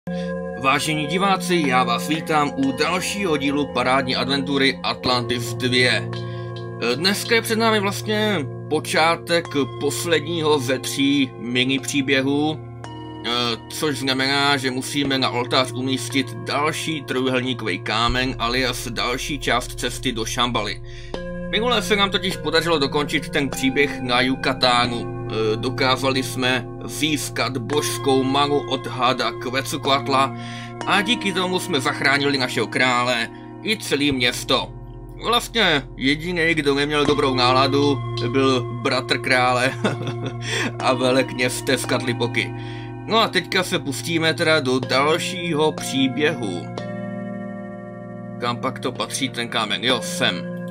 Vážení diváci, já vás vítám u dalšího dílu parádní adventury Atlantis 2. Dneska je před námi vlastně počátek posledního ze 3 mini příběhů, což znamená, že musíme na oltář umístit další trojúhelníkový kámen alias další část cesty do Šambaly. Minule se nám totiž podařilo dokončit ten příběh na Yucatánu. Dokázali jsme získat božskou manu od hada Quetzalcoatla a díky tomu jsme zachránili našeho krále i celé město. Vlastně jediný, kdo neměl dobrou náladu, byl bratr krále a velekněz Tezcatlipoca. No a teďka se pustíme teda do dalšího příběhu. Kam pak to patří ten kámen? Jo, sem.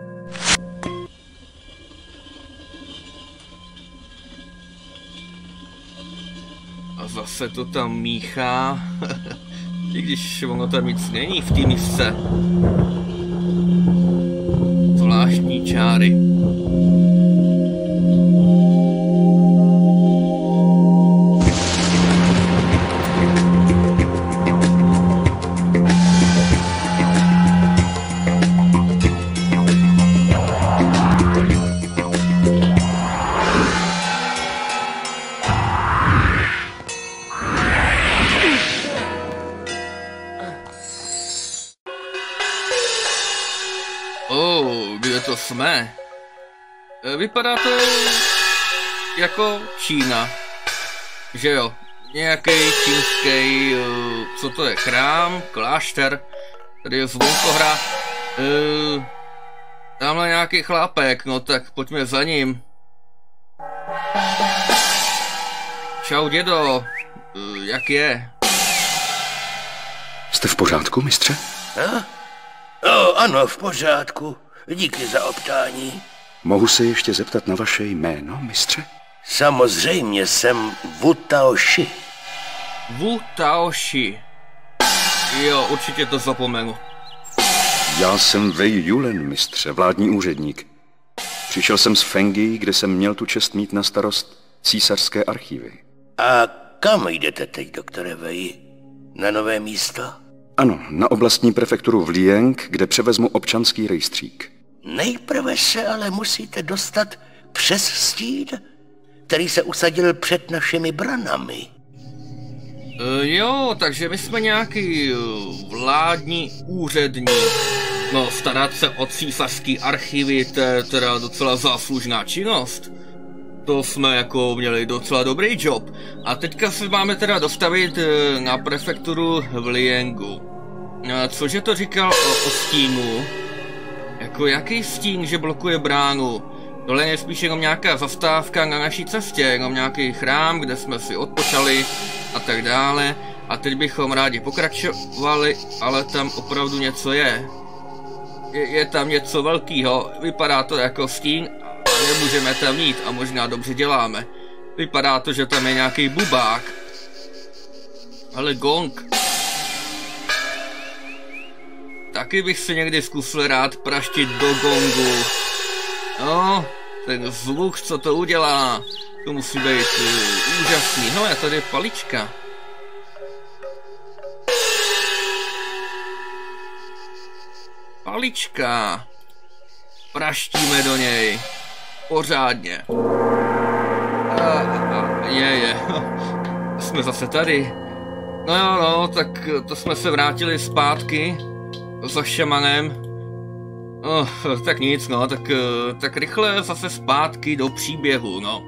A zase to tam míchá, i když ono tam nic není v té misce. Zvláštní čáry. Kde to jsme? Vypadá to jako Čína, že jo? Nějaký čínský, co to je, chrám, klášter, tady je zvonkohra. Tamhle nějaký chlápek, no tak pojďme za ním. Čau dědo, jak je? Jste v pořádku, mistře? Ano, v pořádku. Díky za optání. Mohu se ještě zeptat na vaše jméno, mistře? Samozřejmě jsem Wu Taoshi. Wu Taoshi. Jo, určitě to zapomenu. Já jsem Wei Yulen, mistře, vládní úředník. Přišel jsem z Fengi, kde jsem měl tu čest mít na starost císařské archívy. A kam jdete teď, doktore Wei? Na nové místo? Ano, na oblastní prefekturu v Lieng, kde převezmu občanský rejstřík. Nejprve se ale musíte dostat přes stín, který se usadil před našimi branami. Jo, takže my jsme nějaký vládní úředník. No, starat se o císařský archivy, to je teda docela záslužná činnost. To jsme jako měli docela dobrý job. A teďka se máme teda dostavit na prefekturu v Liengu. Cože to říkal o stínu? Jako jaký stín, že blokuje bránu? Tohle je spíš jenom nějaká zastávka na naší cestě, jenom nějaký chrám, kde jsme si odpočali a tak dále. A teď bychom rádi pokračovali, ale tam opravdu něco je. Je tam něco velkého, vypadá to jako stín a nemůžeme tam jít a možná dobře děláme. Vypadá to, že tam je nějaký bubák. Ale gong. Taky bych se někdy zkusil rád praštit do gongu. No, ten zvuk, co to udělá, to musí být úžasný. Hele, tady je palička. Palička. Praštíme do něj. Pořádně. Je. Jsme zase tady. No, tak to jsme se vrátili zpátky. Za šamanem. Tak nic, no, tak rychle zase zpátky do příběhu, no.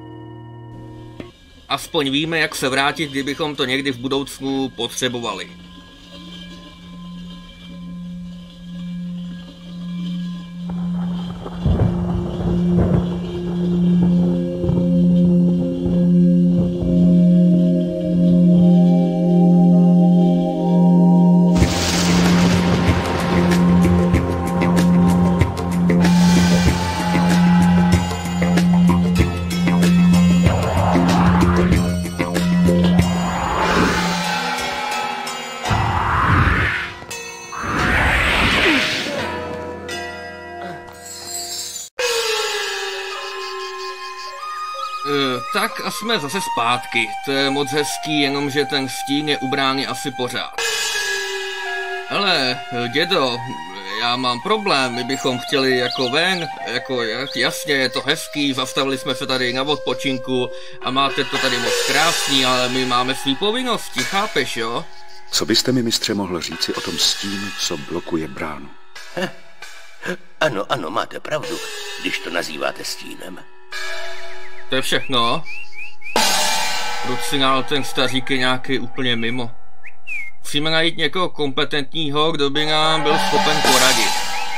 Aspoň víme, jak se vrátit, kdybychom to někdy v budoucnu potřebovali. tak a jsme zase zpátky. To je moc hezký, jenomže ten stín je u brány asi pořád. Ale, dědo, já mám problém, my bychom chtěli jako ven, jako jasně, je to hezký, zastavili jsme se tady na odpočinku a máte to tady moc krásný, ale my máme svý povinnosti, chápeš, jo? Co byste mi, mistře, mohl říci o tom stínu, co blokuje bránu? Ano, máte pravdu, když to nazýváte stínem. To je všechno. Krucinál, ten stařík je nějaký úplně mimo. Musíme najít někoho kompetentního, kdo by nám byl schopen poradit.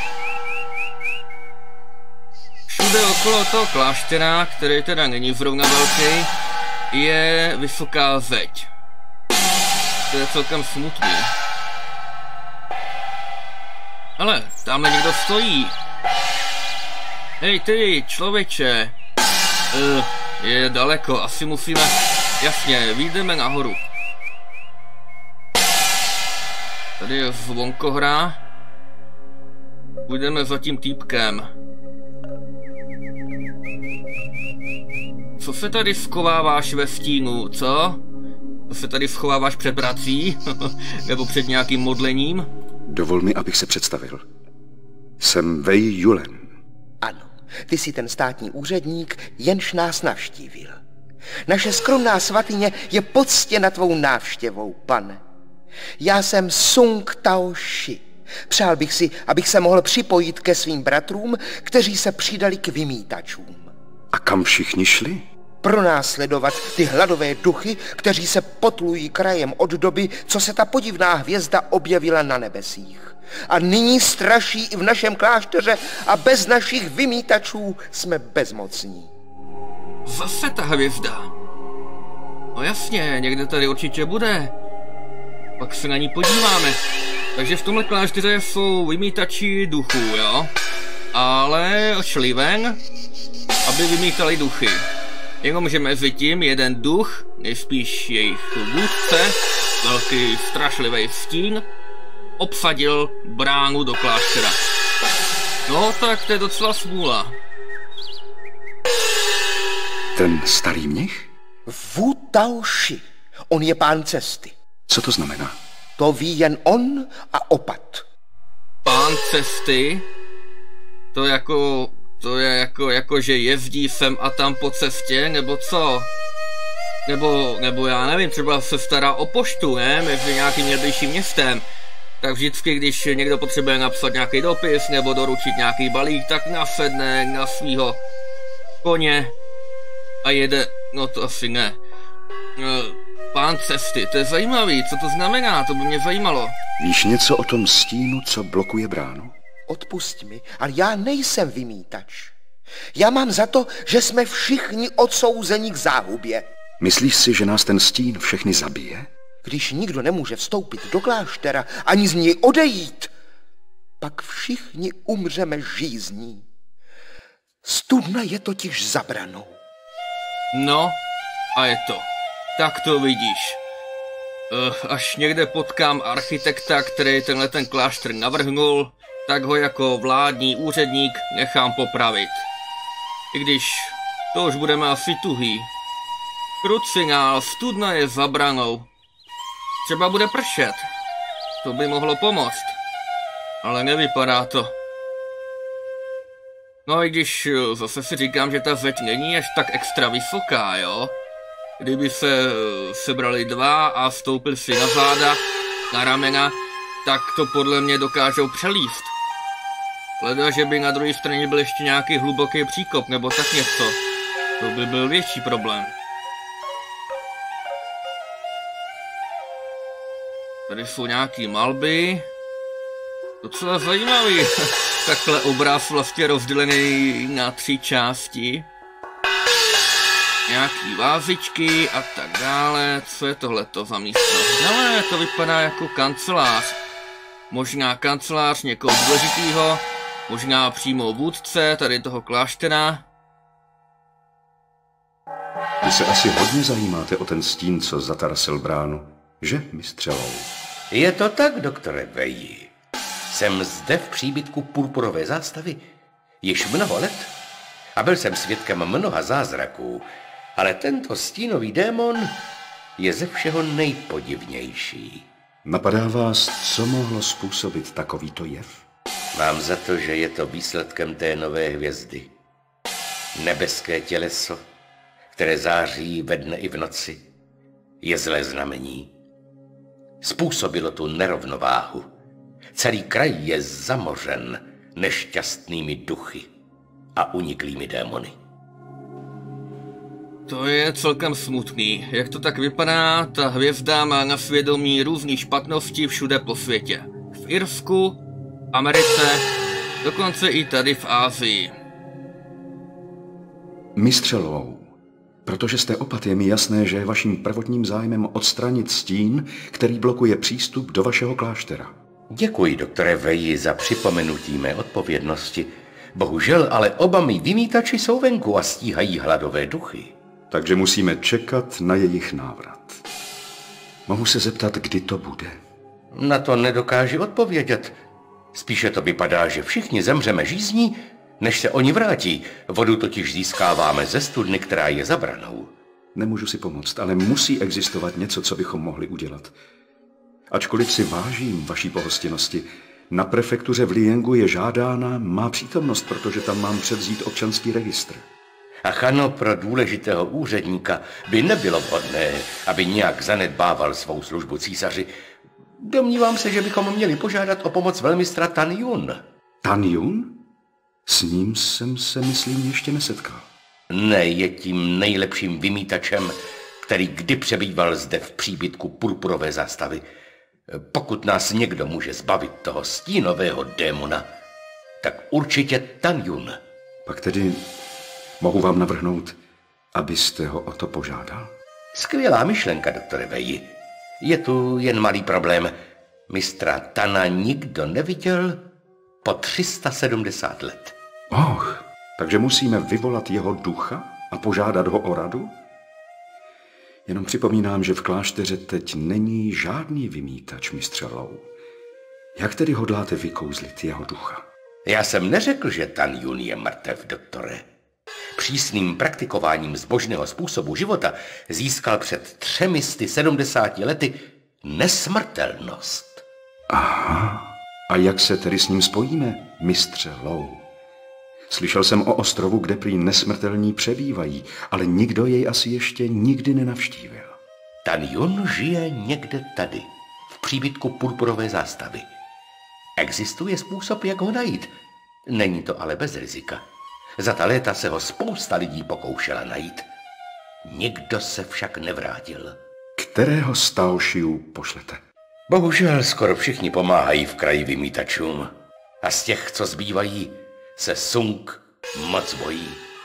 Všude okolo toho kláštera, který teda není zrovna velký, je vysoká zeď. To je celkem smutný. Ale tamhle někdo stojí. Hej ty, člověče. Je daleko, asi musíme... Jasně, vyjdeme nahoru. Tady je zvonkohra. Půjdeme za tím týpkem. Co se tady schováváš ve stínu, co? Co se tady schováváš před prací? Nebo před nějakým modlením? Dovol mi, abych se představil. Jsem Wei Yulen. Ano, ty jsi ten státní úředník, jenž nás navštívil. Naše skromná svatyně je poctěna tvou návštěvou, pane. Já jsem Sung Tao Shi. Přál bych si, abych se mohl připojit ke svým bratrům, kteří se přidali k vymítačům. A kam všichni šli? Pronásledovat ty hladové duchy, kteří se potlují krajem od doby, co se ta podivná hvězda objevila na nebesích. A nyní straší i v našem klášteře a bez našich vymítačů jsme bezmocní. Zase ta hvězda. No jasně, někde tady určitě bude. Pak se na ní podíváme. Takže v tomhle klášteře jsou vymítači duchů, jo? Ale šli ven, aby vymítali duchy. Jenomže mezi tím jeden duch, nejspíš jejich vůdce, velký strašlivý stín, obsadil bránu do kláštera. No tak to je docela smůla. Ten starý mnich? Wu Tao Shi. On je pán cesty. Co to znamená? To ví jen on a opat. Pán cesty? To je jako, že jezdí sem a tam po cestě, nebo co? Nebo já nevím, třeba se stará o poštu, ne? Mezi nějakým nejbližším městem. Tak vždycky, když někdo potřebuje napsat nějaký dopis nebo doručit nějaký balík, tak nasedne na svýho koně a jede, no to asi ne. Pán cesty, to je zajímavý, co to znamená, to by mě zajímalo. Víš něco o tom stínu, co blokuje bránu? Odpusť mi, ale já nejsem vymítač. Já mám za to, že jsme všichni odsouzeni k záhubě. Myslíš si, že nás ten stín všechny zabije? Když nikdo nemůže vstoupit do kláštera ani z něj odejít, pak všichni umřeme žízní. Studna je totiž za branou. No, a je to. Tak to vidíš. Až někde potkám architekta, který ten klášter navrhnul, tak ho jako vládní úředník nechám popravit. I když to už budeme asi tuhý. Krucinál, studna je za branou. Třeba bude pršet. To by mohlo pomoct. Ale nevypadá to. No i když zase si říkám, že ta zeď není až tak extra vysoká, jo? Kdyby se sebrali dva a stoupili si na záda, na ramena, tak to podle mě dokážou přelíst. Hleda, že by na druhé straně byl ještě nějaký hluboký příkop nebo tak něco. To by byl větší problém. Tady jsou nějaký malby. Docela zajímavý. Takhle obraz vlastně rozdělený na 3 části. Nějaký vázičky a tak dále. Co je tohleto za místo? Ale to vypadá jako kancelář. Možná kancelář někoho důležitýho. Možná přímo vůdce tady toho kláštera. Vy se asi hodně zajímáte o ten stín, co zatarasil bránu. Že, mistře Lou? Je to tak, doktore Wei. Jsem zde v příbytku purpurové zástavy již mnoho let a byl jsem svědkem mnoha zázraků, Ale tento stínový démon je ze všeho nejpodivnější. Napadá vás, co mohlo způsobit takovýto jev? Mám za to, že je to výsledkem té nové hvězdy. Nebeské těleso, které září ve dne i v noci, je zlé znamení. Způsobilo tu nerovnováhu. Celý kraj je zamořen nešťastnými duchy a uniklými démony. To je celkem smutný. Jak to tak vypadá, ta hvězda má na svědomí různý špatnosti všude po světě. V Irsku, Americe, dokonce i tady v Asii. Mistře Lou, protože jste opat, je mi jasné, že je vaším prvotním zájmem odstranit stín, který blokuje přístup do vašeho kláštera. Děkuji, doktore Veji, za připomenutí mé odpovědnosti. Bohužel, ale oba mý vymítači jsou venku a stíhají hladové duchy. Takže musíme čekat na jejich návrat. Mohu se zeptat, kdy to bude? Na to nedokáži odpovědět. Spíše to vypadá, že všichni zemřeme žízní, než se oni vrátí. Vodu totiž získáváme ze studny, která je za branou. Nemůžu si pomoct, ale musí existovat něco, co bychom mohli udělat. Ačkoliv si vážím vaší pohostinnosti, na prefektuře v Liengu je žádána má přítomnost, protože tam mám převzít občanský registr. Ach ano, pro důležitého úředníka by nebylo vhodné, aby nějak zanedbával svou službu císaři. Domnívám se, že bychom měli požádat o pomoc velmistra Tan Yun. Tan Yun? S ním jsem se, myslím, ještě nesetkal. Ne, je tím nejlepším vymítačem, který kdy přebýval zde v příbytku purpurové zástavy. Pokud nás někdo může zbavit toho stínového démona, tak určitě Tan Yun. Pak tedy mohu vám navrhnout, abyste ho o to požádal? Skvělá myšlenka, doktore Veji. Je tu jen malý problém. Mistra Tana nikdo neviděl po 370 let. Takže musíme vyvolat jeho ducha a požádat ho o radu? Jenom připomínám, že v klášteře teď není žádný vymítač, mistře Lou. Jak tedy hodláte vykouzlit jeho ducha? Já jsem neřekl, že Tan Yun je mrtev, doktore. Přísným praktikováním zbožného způsobu života získal před 370 lety nesmrtelnost. Aha. A jak se tedy s ním spojíme, mistře Lou? Slyšel jsem o ostrovu, kde prý nesmrtelní přebývají, ale nikdo jej asi ještě nikdy nenavštívil. Tan Yun žije někde tady, v příbytku purpurové zástavy. Existuje způsob, jak ho najít. Není to ale bez rizika. Za ta léta se ho spousta lidí pokoušela najít. Nikdo se však nevrátil. Kterého z Taošiů pošlete? Bohužel skoro všichni pomáhají v kraji vymítačům. A z těch, co zbývají, se Sung moc bojí.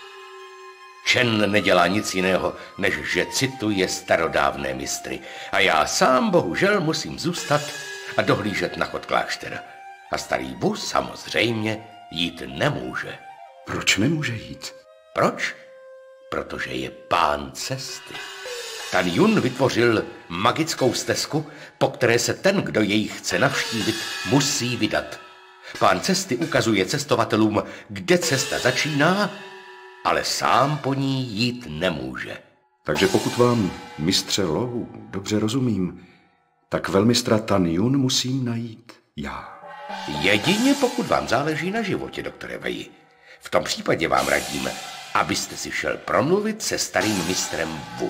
Chen nedělá nic jiného, než že cituje starodávné mistry. A já sám bohužel musím zůstat a dohlížet na chod kláštera. A starý Wu samozřejmě jít nemůže. Proč nemůže jít? Proč? Protože je pán cesty. Tan Yun vytvořil magickou stezku, po které se ten, kdo jej chce navštívit, musí vydat. Pán cesty ukazuje cestovatelům, kde cesta začíná, ale sám po ní jít nemůže. Takže pokud vám, mistře Lou, dobře rozumím, tak velmistra Tan Yun musím najít já. Jedině pokud vám záleží na životě, doktore Veji. V tom případě vám radím, abyste si šel promluvit se starým mistrem Wu.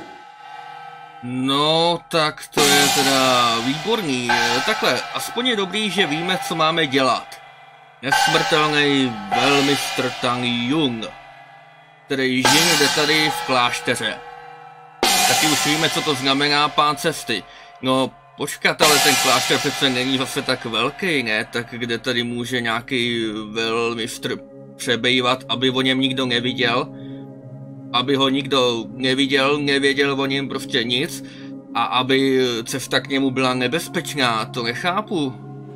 No, tak to je teda výborný. Takhle, aspoň je dobrý, že víme, co máme dělat. Nesmrtelný velmistr Tan Yun, který žije někde tady v klášteře. Taky už víme, co to znamená pán cesty. No, počkat, ale ten klášter přece není zase tak velký, ne? Tak kde tady může nějaký velmistr přebývat, aby o něm nikdo neviděl? Aby ho nikdo neviděl, nevěděl o něm prostě nic a aby cesta k němu byla nebezpečná, to nechápu.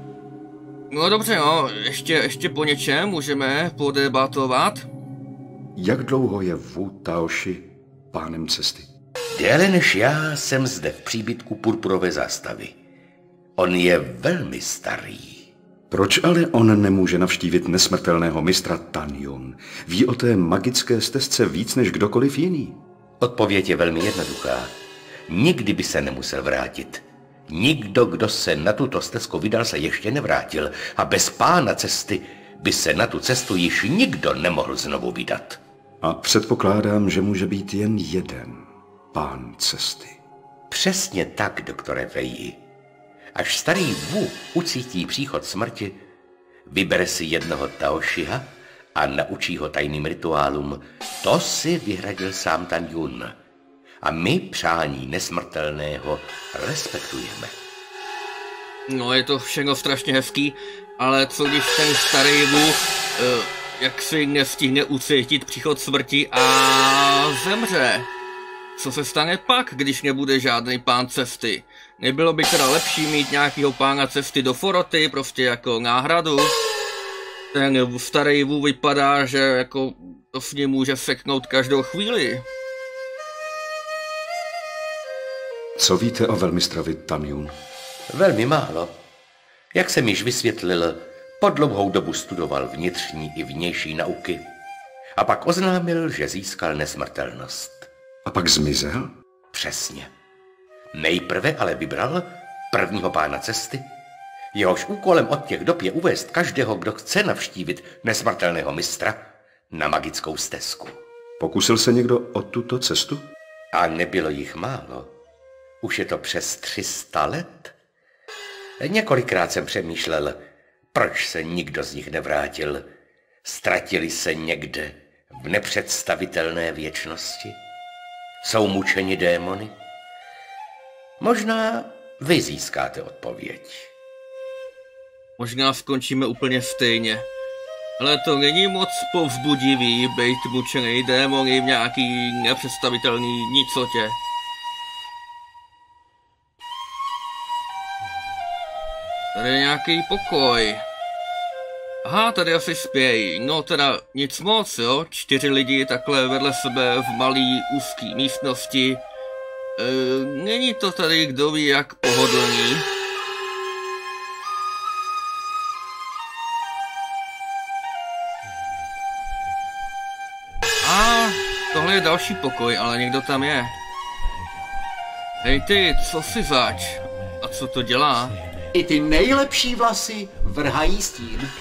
No dobře, no, ještě po něčem můžeme podebatovat. Jak dlouho je Wu Taoši pánem cesty? Déle než já jsem zde v příbytku purpurové zástavy. On je velmi starý. Proč ale on nemůže navštívit nesmrtelného mistra Tan Yun? Ví o té magické stezce víc než kdokoliv jiný. Odpověď je velmi jednoduchá. Nikdy by se nemusel vrátit. Nikdo, kdo se na tuto stezku vydal, se ještě nevrátil. A bez pána cesty by se na tu cestu již nikdo nemohl znovu vydat. A předpokládám, že může být jen jeden pán cesty. Přesně tak, doktore Veji. Až starý Wu ucítí příchod smrti, vybere si jednoho Taošiha a naučí ho tajným rituálům. To si vyhradil sám Tan Yun. A my přání nesmrtelného respektujeme. No, je to všechno strašně hezký, ale co když ten starý Wu jak si nestihne ucítit příchod smrti a zemře? Co se stane pak, když nebude žádný pán cesty? Nebylo by teda lepší mít nějakýho pána cesty do foroty, prostě jako náhradu? Ten starý Wu vypadá, že jako to s ním může seknout každou chvíli. Co víte o velmistrovi Tan Yun? Velmi málo. Jak jsem již vysvětlil, po dlouhou dobu studoval vnitřní i vnější nauky a pak oznámil, že získal nesmrtelnost. A pak zmizel? Přesně. Nejprve ale vybral prvního pána cesty, jehož úkolem od těch dob je uvést každého, kdo chce navštívit nesmrtelného mistra, na magickou stezku. Pokusil se někdo o tuto cestu? A nebylo jich málo. Už je to přes 300 let. Několikrát jsem přemýšlel, proč se nikdo z nich nevrátil. Ztratili se někde v nepředstavitelné věčnosti. Jsou mučeni démony? Možná vy získáte odpověď. Možná skončíme úplně stejně. Ale to není moc povzbudivý být mučený démony v nějaký nepředstavitelný nicotě. Tady je nějaký pokoj. Aha, tady asi spějí. No teda nic moc, jo. 4 lidi takhle vedle sebe v malý úzký místnosti. Není to tady kdo ví jak pohodlný. A tohle je další pokoj, ale někdo tam je. Hej ty, co si zač? A co to dělá? I ty nejlepší vlasy vrhají stín.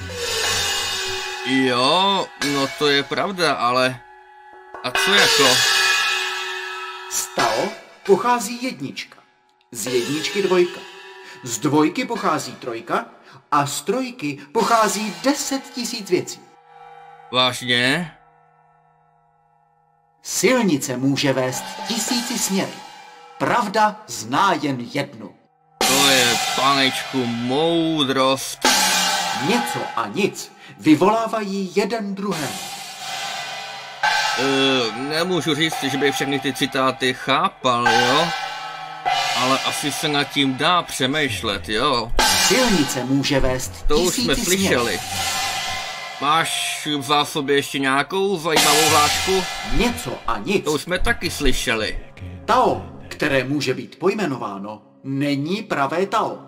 Jo, no to je pravda, ale... A co jako? Z Tao pochází jednička, z jedničky dvojka, z dvojky pochází trojka a z trojky pochází 10 000 věcí. Vážně? Silnice může vést 1000 směry. Pravda zná jen jednu. To je, panečku, moudrost. Něco a nic vyvolávají jeden druhého. Nemůžu říct, že bych všechny ty citáty chápal, jo? Ale asi se nad tím dá přemýšlet, jo? Silnice může vést To už jsme 1000 slyšeli. směrů. Máš v zásobě ještě nějakou zajímavou hlášku? Něco a nic. To už jsme taky slyšeli. Tao, které může být pojmenováno, není pravé Tao.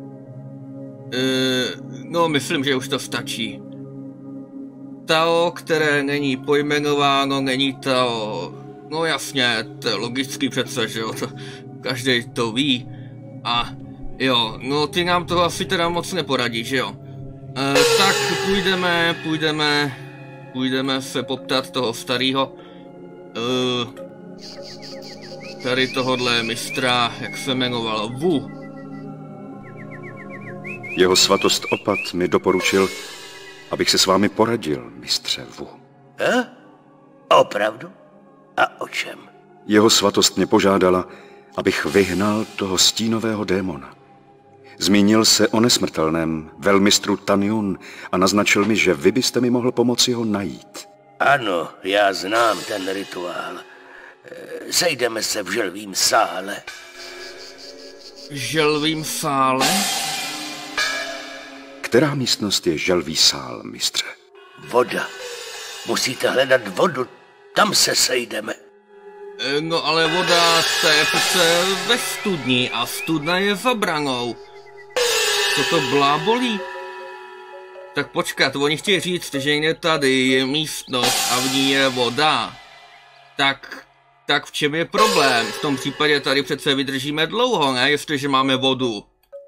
No, myslím, že už to stačí. Tao, které není pojmenováno, není Tao. No jasně, to je logický přece, že jo, to každý to ví. A jo, no ty nám toho asi teda moc neporadíš, že jo. Tak půjdeme se poptat toho starého. Tady tohodle mistra, jak se jmenoval, Wu. Jeho svatost opat mi doporučil, abych se s vámi poradil, mistře Wu. Opravdu? A o čem? Jeho svatost mě požádala, abych vyhnal toho stínového démona. Zmínil se o nesmrtelném velmistru Tan Yun a naznačil mi, že vy byste mi mohl pomoci ho najít. Ano, já znám ten rituál. Sejdeme se v želvím sále. Želvím sále? Která místnost je želví sál, mistře? Voda. Musíte hledat vodu. Tam se sejdeme. No ale voda je přece ve studni a studna je za branou. Co to blábolí? Tak počkat, oni chtějí říct, že někde tady je místnost a v ní je voda. Tak Tak v čem je problém? V tom případě tady přece vydržíme dlouho, ne? Jestliže máme vodu.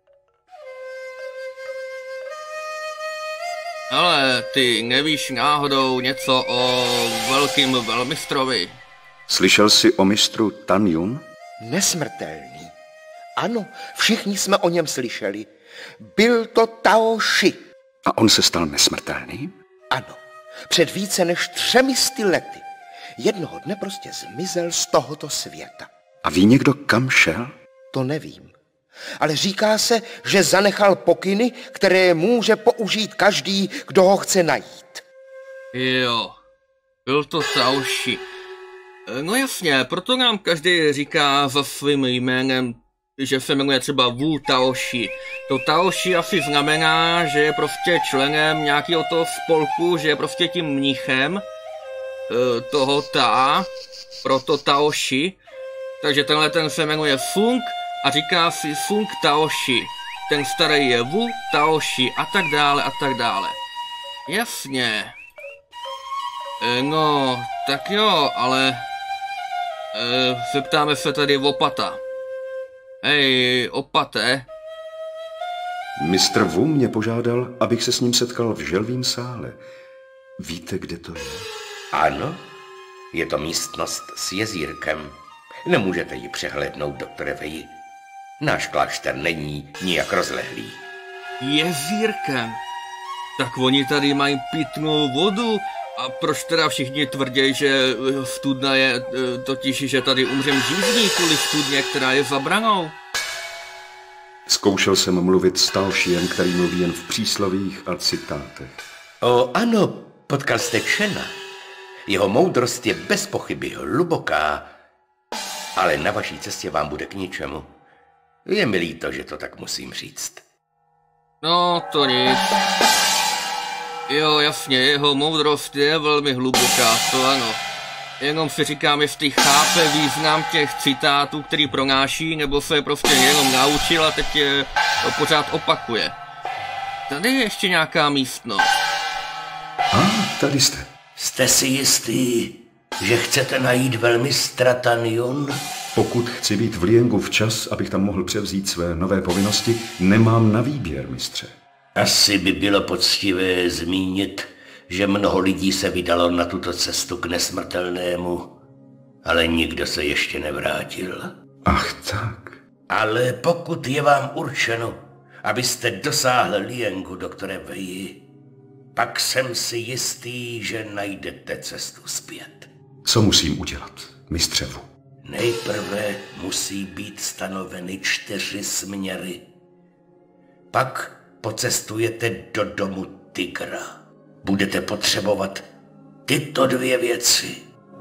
Ale ty nevíš náhodou něco o velkým velmistrovi? Slyšel jsi o mistru Tan Yun? Nesmrtelný. Ano, všichni jsme o něm slyšeli. Byl to Tao Shi. A on se stal nesmrtelným? Ano, před více než 300 lety. Jednoho dne prostě zmizel z tohoto světa. A ví někdo, kam šel? To nevím. Ale říká se, že zanechal pokyny, které může použít každý, kdo ho chce najít. Jo, byl to Tao Shi. No jasně, proto nám každý říká za svým jménem, že se jmenuje třeba Wu Tao Shi. To Tao Shi asi znamená, že je prostě členem nějakého toho spolku, že je prostě tím mnichem toho Ta, proto Tao Shi. Takže tenhle ten se jmenuje Fung a říká si Fung Tao Shi. Ten starý je Wu Tao Shi a tak dále a tak dále. Jasně. No, tak jo, ale zeptáme se tady opata. Hej, opate. Mistr Wu mě požádal, abych se s ním setkal v želvím sále. Víte, kde to je? Ano, je to místnost s jezírkem. Nemůžete ji přehlédnout, doktore Wei. Náš klášter není nijak rozlehlý. Jezírkem? Tak oni tady mají pitnou vodu. A proč teda všichni tvrdí, že studna je totiž, že tady umřem žízní kvůli studně, která je za branou? Zkoušel jsem mluvit s Tao Shiem, který mluví jen v příslovích a citátech. Ano, potkal jste Chena. Jeho moudrost je bez pochyby hluboká, ale na vaší cestě vám bude k ničemu. Je mi líto, že to tak musím říct. No, to nic. Jo, jasně, jeho moudrost je velmi hluboká, to ano. Jenom si říkám, jestli chápe význam těch citátů, který pronáší, nebo se je prostě jenom naučil a teď je pořád opakuje. Tady je ještě nějaká místnost. Tady jste. Jste si jistý, že chcete najít velmistra Tan Yun? Pokud chci být v Liengu včas, abych tam mohl převzít své nové povinnosti, nemám na výběr, mistře. Asi by bylo poctivé zmínit, že mnoho lidí se vydalo na tuto cestu k nesmrtelnému, ale nikdo se ještě nevrátil. Ach tak. Ale pokud je vám určeno, abyste dosáhli Liengu, doktore Wei, pak jsem si jistý, že najdete cestu zpět. Co musím udělat, mistře Wu? Nejprve musí být stanoveny 4 směry. Pak pocestujete do domu tygra. Budete potřebovat tyto 2 věci.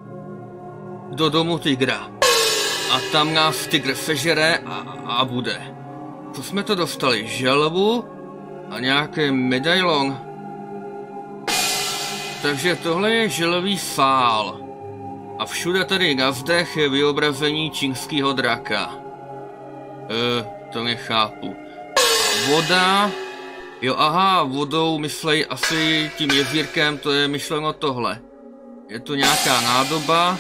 Do domu tygra. A tam nás tygr sežere a bude. Co jsme to dostali? Želvu a nějaký medailon. Takže tohle je želvý sál. A všude tady na zdech je vyobrazení čínského draka. To nechápu. A voda... Jo, aha, vodou myslej asi tím jezírkem, to je myšleno tohle. Je to nějaká nádoba.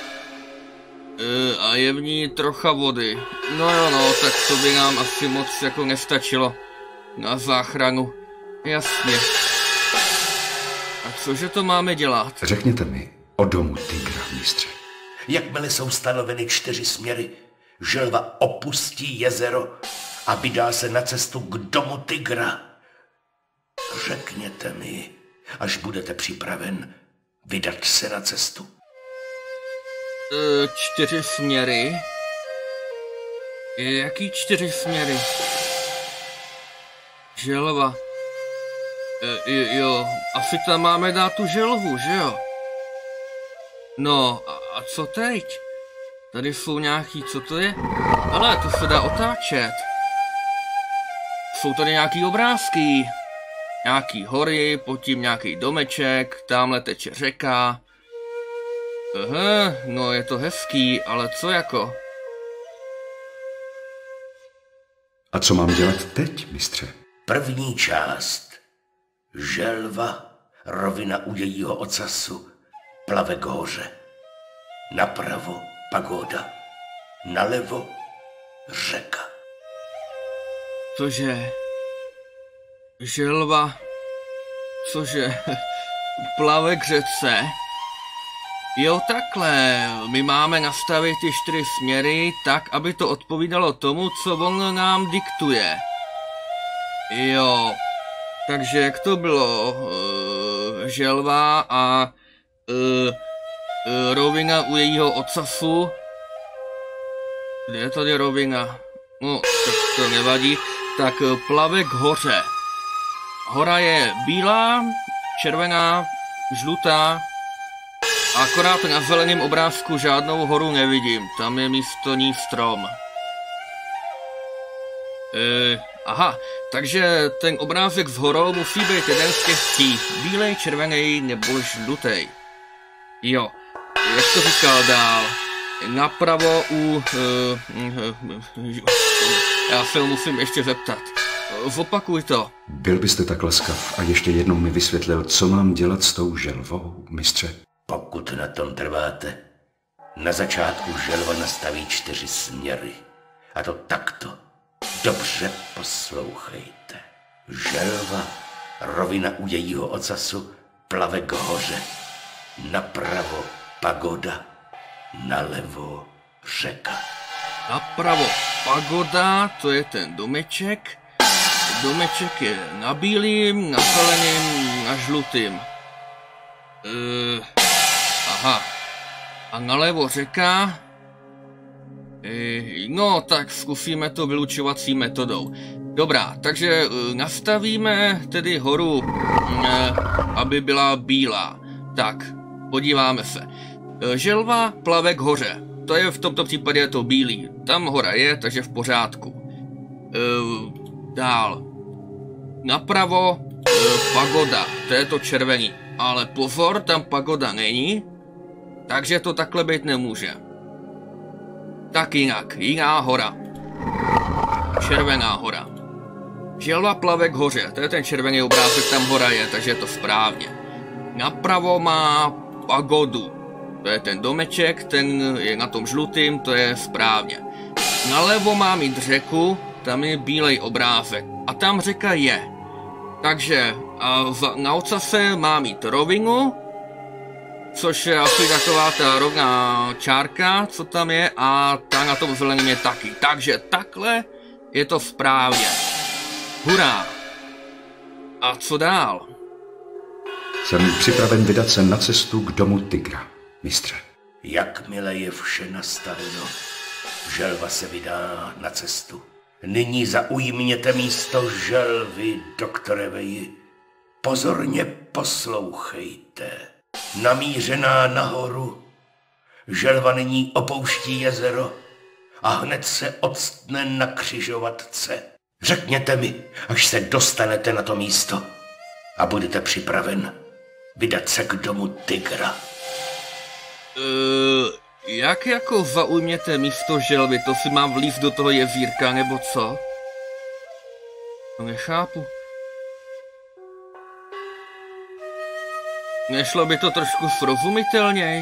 A je v ní trocha vody. No jo, no, tak to by nám asi moc jako nestačilo na záchranu. Jasně. A cože to máme dělat? Řekněte mi o domu tygra, mistře. Jakmile jsou stanoveny 4 směry, želva opustí jezero a vydá se na cestu k domu tygra. Řekněte mi, až budete připraven vydat se na cestu. 4 směry? Jaký 4 směry? Želva. Jo, asi tam máme dát tu želvu, že jo? No, a co teď? Tady jsou nějaký, co to je? Ale to se dá otáčet. Jsou tady nějaký obrázky. Nějaký hory, pod tím nějaký domeček, tamhle teče řeka. Aha, no je to hezký, ale co jako? A co mám dělat teď, mistře? První část. Želva, rovina u jejího ocasu, plave k hoře. Napravo pagoda, nalevo řeka. Cože? Želva? Cože? Plave k řece? Jo, takhle. My máme nastavit ty 4 směry tak, aby to odpovídalo tomu, co on nám diktuje. Jo. Takže jak to bylo? Želva a rovina u jejího ocasu. Kde je tady rovina? No, tak to nevadí. Tak plave k hoře. Hora je bílá, červená, žlutá. Akorát na zeleném obrázku žádnou horu nevidím. Tam je místo ní strom. Aha, takže ten obrázek s horou musí být jeden z těch tří. Bílej, červený nebo žlutý. Jo, jak to říkal dál? Napravo u... já se musím ještě zeptat. Zopakuj to. Byl byste tak laskav a ještě jednou mi vysvětlil, co mám dělat s tou želvou, mistře? Pokud na tom trváte, na začátku želva nastaví 4 směry. A to takto. Dobře poslouchejte. Želva, rovina u jejího ocasu, plave k hoře. Napravo pagoda, nalevo řeka. Napravo pagoda, to je ten domeček. Domeček je na bílým, na zeleným, na žlutým. Aha. A nalevo řeka. No, tak zkusíme to vylučovací metodou. Dobrá, takže nastavíme tedy horu, aby byla bílá. Tak, podíváme se. Želva plave k hoře. To je v tomto případě je to bílý. Tam hora je, takže v pořádku. Dál. Napravo pagoda. To je to červený. Ale pozor, tam pagoda není. Takže to takhle být nemůže. Tak jinak, jiná hora. Červená hora. Želva plave k hoře, to je ten červený obrázek, tam hora je, takže je to správně. Napravo má pagodu, to je ten domeček, ten je na tom žlutým, to je správně. Nalevo má mít řeku, tam je bílej obrázek a tam řeka je. Takže na ocase má mít rovinu, což je asi taková ta rovná čárka, co tam je, a ta na tom zeleném je taky. Takže takhle je to správně. Hurá! A co dál? Jsem připraven vydat se na cestu k domu tygra, mistře. Jakmile je vše nastaveno, želva se vydá na cestu. Nyní zaujměte místo želvy, doktore Veji. Pozorně poslouchejte. Namířená nahoru, želva nyní opouští jezero a hned se odstne na křižovatce. Řekněte mi, až se dostanete na to místo a budete připraven vydat se k domu tygra. Jak jako zaujměte místo želvy? To si mám vlízt do toho jezírka, nebo co? To nechápu. Nešlo by to trošku srozumitelnějc?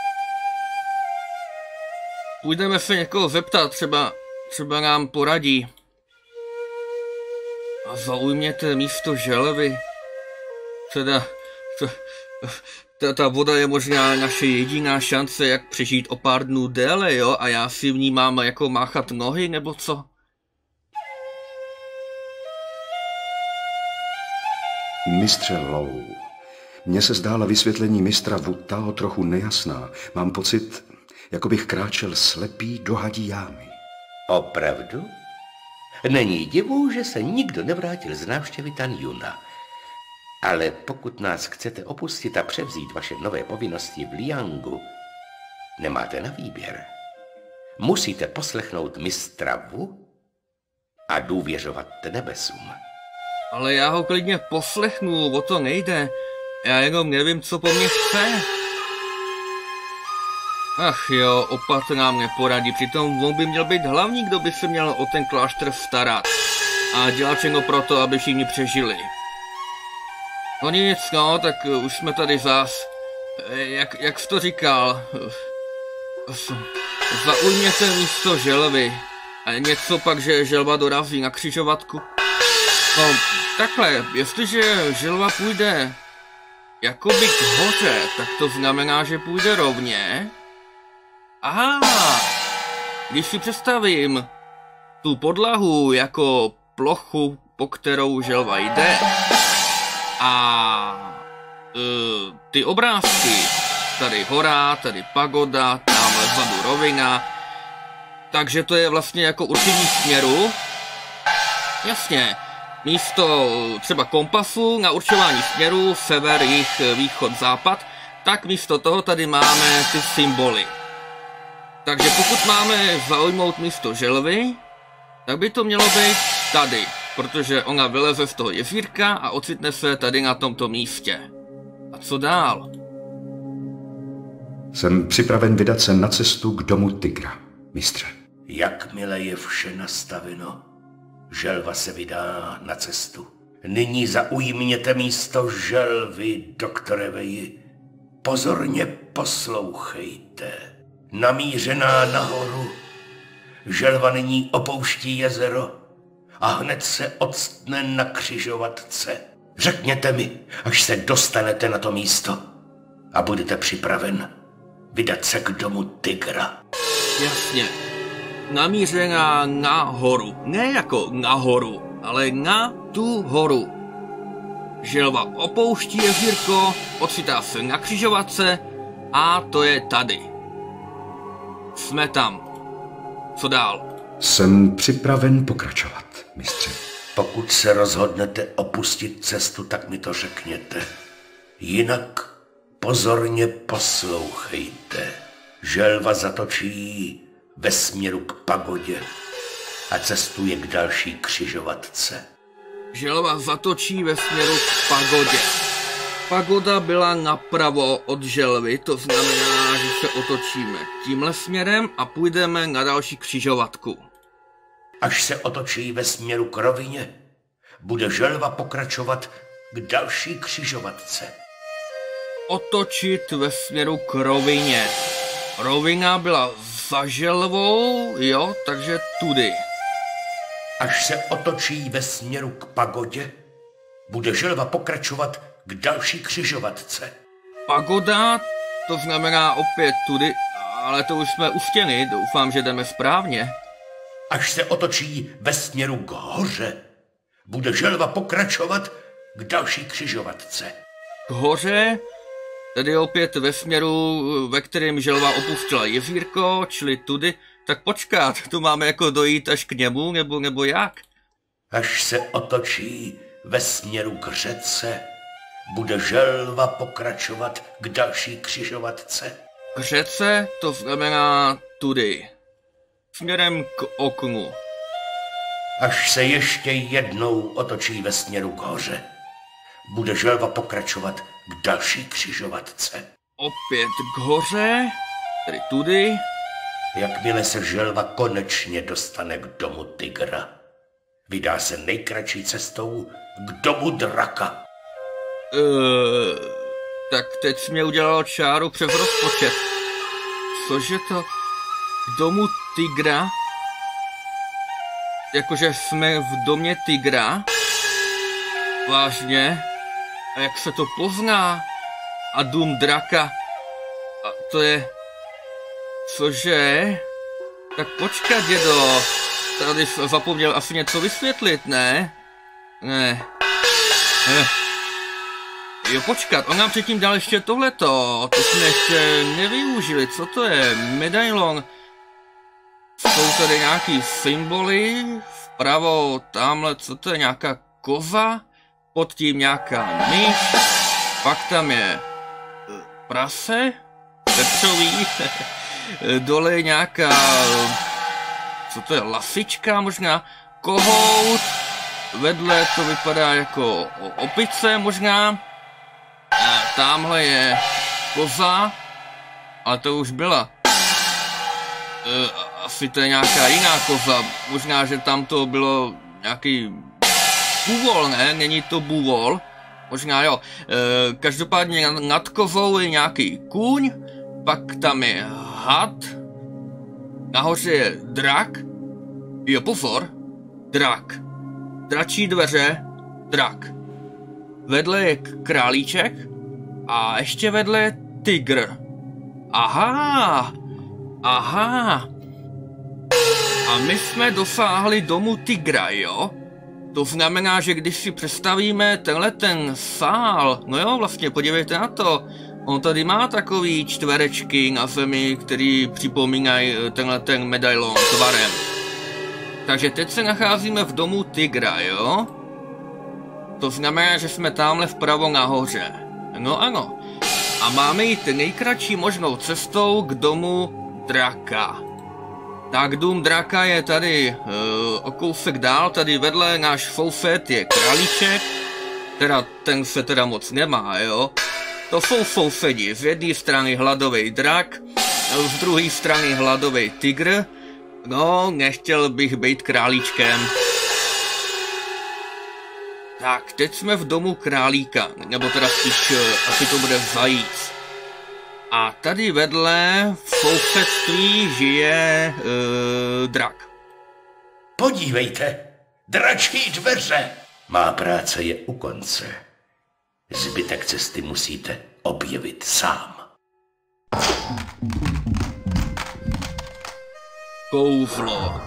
Půjdeme se někoho zeptat, třeba nám poradí. A zaujměte místo želvy. Teda, ta voda je možná naše jediná šance, jak přežít o pár dnů déle, jo? A já si v ní mám jako máchat nohy, nebo co? Mistře Lou, mně se zdála vysvětlení mistra Wu Tao trochu nejasná. Mám pocit, jako bych kráčel slepý do hadí jámy. Opravdu? Není divu, že se nikdo nevrátil z návštěvy Tan Yuna. Ale pokud nás chcete opustit a převzít vaše nové povinnosti v Liangu, nemáte na výběr. Musíte poslechnout mistra Wu a důvěřovat nebesům. Ale já ho klidně poslechnu, o to nejde. Já jenom nevím, co po mně chce. Ach jo, opat nám neporadí, přitom on by měl být hlavní, kdo by se měl o ten klášter starat. A dělat všechno proto, aby všichni přežili. No nic, no, tak už jsme tady zas. Jak jsi to říkal? Zaujměte místo želvy. A něco pak, že želva dorazí na křižovatku. No, takhle, jestliže želva půjde jakoby k hoře, tak to znamená, že půjde rovně. Aha, když si představím tu podlahu jako plochu, po kterou želva jde, a ty obrázky, tady hora, tady pagoda, tamhle vzadu rovina, takže to je vlastně jako určení směru. Jasně, místo třeba kompasu na určování směru, sever, jih, východ, západ, tak místo toho tady máme ty symboly. Takže pokud máme zaujmout místo želvy, tak by to mělo být tady, protože ona vyleze z toho jezírka a ocitne se tady na tomto místě. A co dál? Jsem připraven vydat se na cestu k domu tygra, mistře. Jakmile je vše nastaveno, želva se vydá na cestu. Nyní zaujměte místo želvy, doktore Veji. Pozorně poslouchejte. Namířená nahoru, želva nyní opouští jezero a hned se octne na křižovatce. Řekněte mi, až se dostanete na to místo a budete připraven vydat se k domu tygra. Jasně. Namířená nahoru. Ne jako nahoru, ale na tu horu. Želva opouští jezírko, ocitá se na křižovatce a to je tady. Jsme tam. Co dál? Jsem připraven pokračovat, mistře. Pokud se rozhodnete opustit cestu, tak mi to řekněte. Jinak pozorně poslouchejte. Želva zatočí ve směru k pagodě a cestuje k další křižovatce. Želva zatočí ve směru k pagodě. Pagoda byla napravo od želvy, to znamená, že se otočíme tímhle směrem a půjdeme na další křižovatku. Až se otočí ve směru k rovině, bude želva pokračovat k další křižovatce. Otočit ve směru k rovině. Rovina byla za želvou, jo, takže tudy. Až se otočí ve směru k pagodě, bude želva pokračovat k další křižovatce. Pagoda, to znamená opět tudy, ale to už jsme u stěny, doufám, že jdeme správně. Až se otočí ve směru k hoře, bude želva pokračovat k další křižovatce. K hoře, tedy opět ve směru, ve kterém želva opustila jezírko, čili tudy, tak počkat, tu máme jako dojít až k němu, nebo jak? Až se otočí ve směru k řece, bude želva pokračovat k další křižovatce. K řece, to znamená tudy. Směrem k oknu. Až se ještě jednou otočí ve směru k hoře, bude želva pokračovat k další křižovatce. Opět k hoře, tedy tudy. Jakmile se želva konečně dostane k domu tygra, vydá se nejkratší cestou k domu draka. Tak teď jsi mě udělal čáru přes rozpočet. Cože to? K domu tygra? Jakože jsme v domě tygra? Vážně? A jak se to pozná? A dům draka? A to je... Cože? Tak počkat, dědo. Tady zapomněl asi něco vysvětlit, ne? Ne. Jo, počkat, on nám předtím dal ještě tohleto. To jsme ještě nevyužili. Co to je? Medailon. Jsou tady nějaký symboly. Vpravo, tamhle, co to je? Nějaká koza. Pod tím nějaká myš. Pak tam je prase. Vepřový. Dole je nějaká... Co to je? Lasička možná? Kohout. Vedle to vypadá jako opice možná. Tamhle je koza. Ale to už byla. Asi to je nějaká jiná koza. Možná, že tam to bylo nějaký bůvol, ne? Není to bůvol. Možná jo. Každopádně nad kozou je nějaký kůň. Pak tam je had, nahoře je drak, jo pozor, drak, dračí dveře, drak, vedle je králíček a ještě vedle je tygr. Aha, aha. A my jsme dosáhli domu tygra, jo? To znamená, že když si představíme tenhle ten sál, no jo, vlastně podívejte na to, on tady má takový čtverečky na zemi, který připomínají tenhle ten medailon tvarem. Takže teď se nacházíme v domu tygra, jo? To znamená, že jsme tamhle vpravo nahoře. No ano. A máme jít nejkratší možnou cestou k domu draka. Tak dům draka je tady o kousek dál, tady vedle náš soused je králíček, teda ten se teda moc nemá, jo. To jsou sousedi, z jedné strany hladový drak, z druhé strany hladový tygr, no nechtěl bych být králíčkem. Tak, teď jsme v domu králíka, nebo teda spíš asi to bude zajíc. A tady vedle v sousedství žije drak. Podívejte, dračí dveře. Má práce je u konce. Zbytek cesty musíte objevit sám. Kouzlo.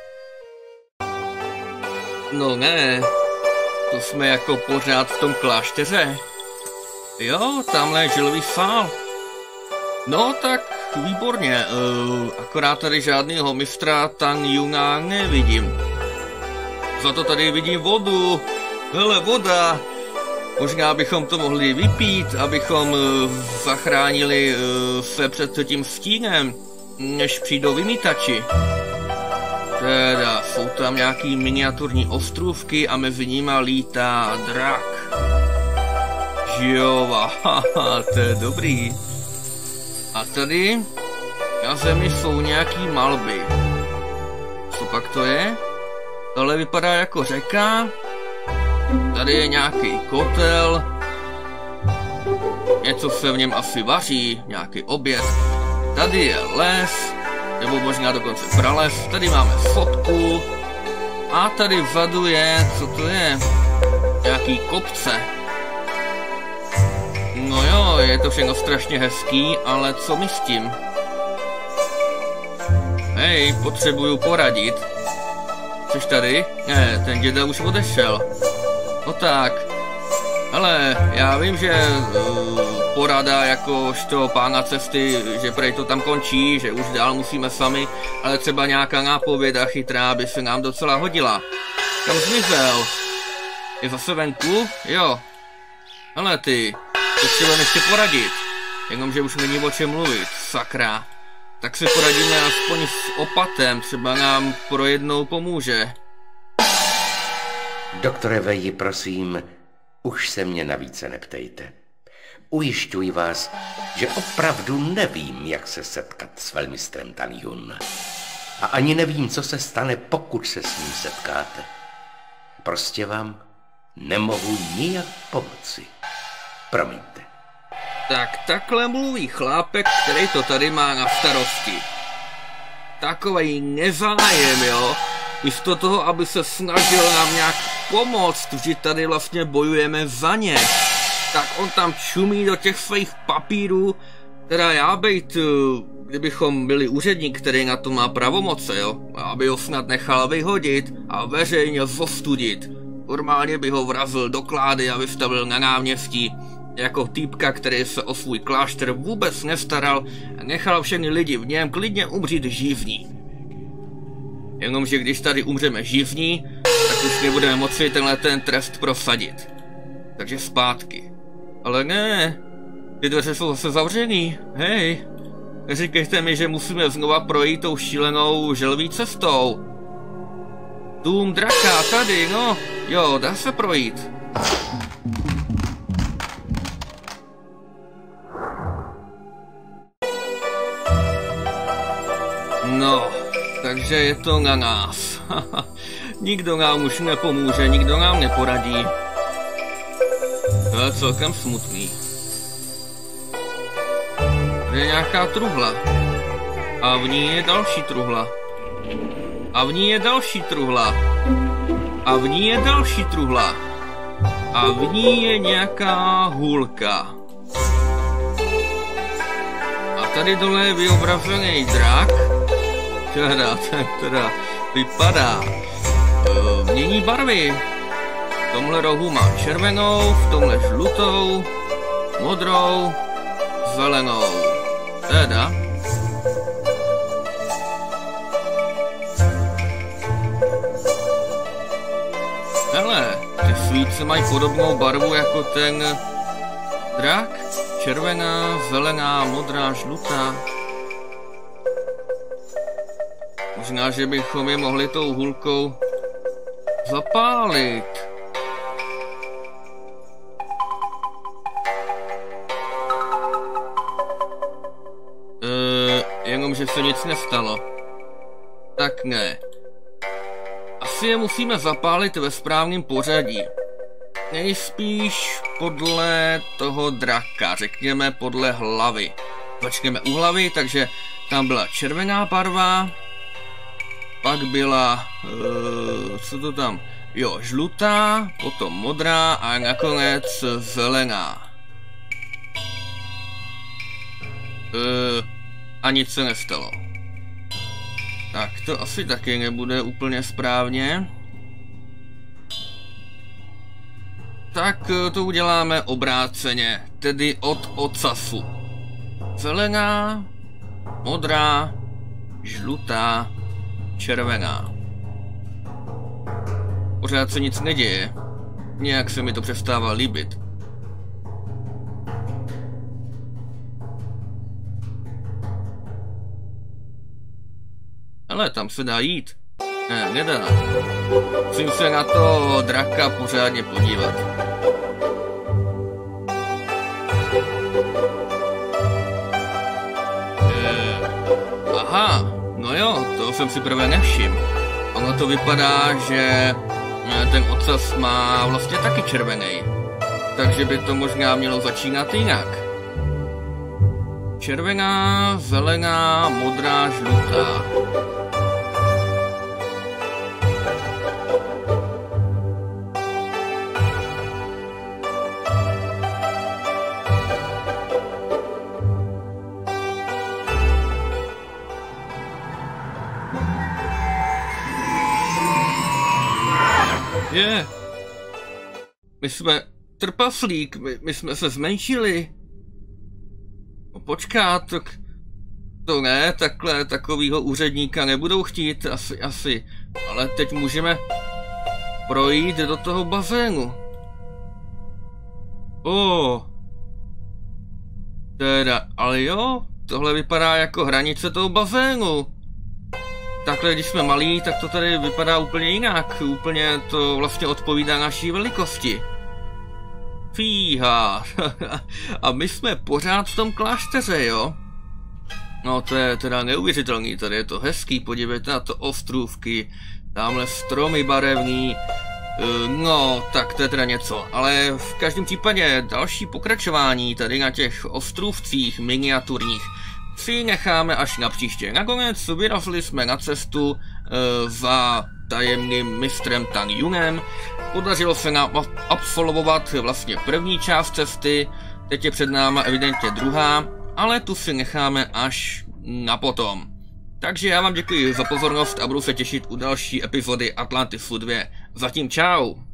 No ne, to jsme jako pořád v tom klášteře. Jo, tamhle je želový sál. No tak výborně, akorát tady žádnýho mistra Tang Junga nevidím. Za to tady vidím vodu. Hele, voda. Možná bychom to mohli vypít, abychom zachránili se před tím stínem, než přijdou vymítači. Teda, jsou tam nějaký miniaturní ostrůvky a mezi nima lítá drak. Jo, haha, to je dobrý. A tady na zemi jsou nějaký malby. Co pak to je? Tohle vypadá jako řeka. Tady je nějaký kotel. Něco se v něm asi vaří, nějaký oběd. Tady je les, nebo možná dokonce prales. Tady máme fotku. A tady vzadu je, co to je? Nějaký kopce. No jo, je to všechno strašně hezký, ale co mi s tím? Hej, potřebuju poradit. Což tady? Ne, ten děda už odešel. No tak. Hele, já vím, že porada jakožto pána cesty, že prej to tam končí, že už dál musíme sami, ale třeba nějaká nápověda chytrá by se nám docela hodila. Kam zmizel? Je zase venku? Jo. Hele ty, potřebujeme ještě poradit. Jenomže už není o čem mluvit, sakra. Tak si poradíme aspoň s opatem, třeba nám pro jednou pomůže. Doktore Veji, prosím, už se mě na více neptejte. Ujišťuji vás, že opravdu nevím, jak se setkat s velmistrem Tang Jun. A ani nevím, co se stane, pokud se s ním setkáte. Prostě vám nemohu nijak pomoci. Promiňte. Tak takhle mluví chlápek, který to tady má na starosti. Takovej nezájem, jo? Místo toho, aby se snažil nám nějak pomoct, že tady vlastně bojujeme za ně. Tak on tam čumí do těch svých papírů, teda já bejt, kdybychom byli úředník, který na to má pravomoce, jo? Aby ho snad nechal vyhodit a veřejně zostudit. Normálně by ho vrazil do klády a vystavil na náměstí. Jako týpka, který se o svůj klášter vůbec nestaral a nechal všechny lidi v něm klidně umřít živní. Jenomže když tady umřeme živní, tak už nebudeme moci tenhle ten trest prosadit. Takže zpátky. Ale ne, ty dveře jsou zase zavřený, hej. Neříkejte mi, že musíme znova projít tou šílenou želví cestou. Dům draka, tady, no. Jo, dá se projít. No, takže je to na nás. Nikdo nám už nepomůže, nikdo nám neporadí. To je celkem smutný. To je nějaká truhla. A v ní je další truhla. A v ní je další truhla. A v ní je další truhla. A v ní je nějaká hůlka. A tady dole je vyobrazený drak. Ten teda vypadá. Mění barvy. V tomhle rohu má červenou, v tomhle žlutou, modrou, zelenou. Teda. Hele, ty svíce mají podobnou barvu jako ten drak. Červená, zelená, modrá, žlutá. Možná, že bychom je mohli tou hůlkou zapálit. Jenomže se nic nestalo. Tak ne. Asi je musíme zapálit ve správném pořadí. Nejspíš podle toho draka, řekněme podle hlavy. Začneme u hlavy, takže tam byla červená barva, pak byla, co to tam, jo, žlutá, potom modrá a nakonec zelená. A nic se nestalo. Tak to asi taky nebude úplně správně. Tak to uděláme obráceně, tedy od ocasu. Zelená, modrá, žlutá, červená. Pořád se nic neděje. Nějak se mi to přestává líbit. Ale tam se dá jít. Ne, nedá. Musím se na to draka pořádně podívat. Aha, no jo, to jsem si prvé nevšiml. Ono to vypadá, že ten ocas má vlastně taky červený. Takže by to možná mělo začínat jinak. Červená, zelená, modrá, žlutá. Je. My jsme trpaslík, my jsme se zmenšili. No počkat, to ne, takhle takovýho úředníka nebudou chtít, asi. Ale teď můžeme projít do toho bazénu. Teda, ale jo, tohle vypadá jako hranice toho bazénu. Takhle, když jsme malí, tak to tady vypadá úplně jinak. Úplně to vlastně odpovídá naší velikosti. Fíha. A my jsme pořád v tom klášteře, jo? No to je teda neuvěřitelný, tady je to hezký, podívejte na to ostrůvky, tamhle stromy barevný. No, tak to je teda něco, ale v každém případě další pokračování tady na těch ostrůvcích miniaturních si necháme až na příště. Nakonec vyrazili jsme na cestu za tajemným mistrem Tang Yunem. Podařilo se nám absolvovat vlastně první část cesty, teď je před náma evidentně druhá, ale tu si necháme až na potom. Takže já vám děkuji za pozornost a budu se těšit u další epizody Atlantisu 2. Zatím čau!